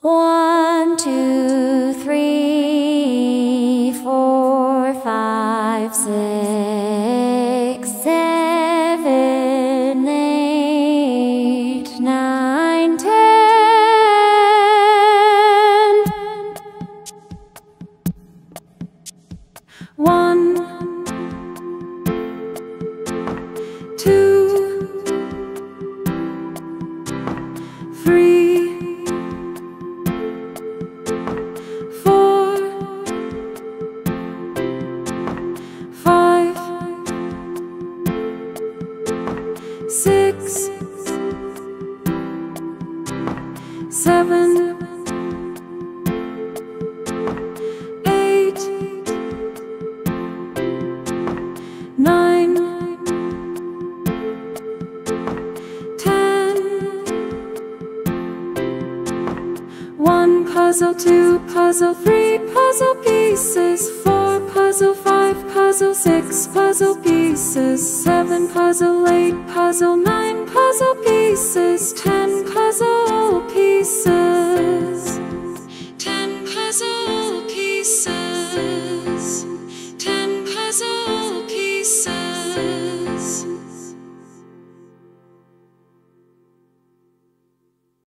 1, 2, 3, 4, 5, 6, 7, 8, 9, 10. 1, 2, 3, 4, 5, 6, 7, 8, 9, 10. 1 puzzle, 2 puzzle, 3 puzzle pieces, 4 puzzle, 5 puzzle, 6 puzzle pieces, 7 puzzle, 8 puzzle, 9 puzzle pieces, 10 puzzle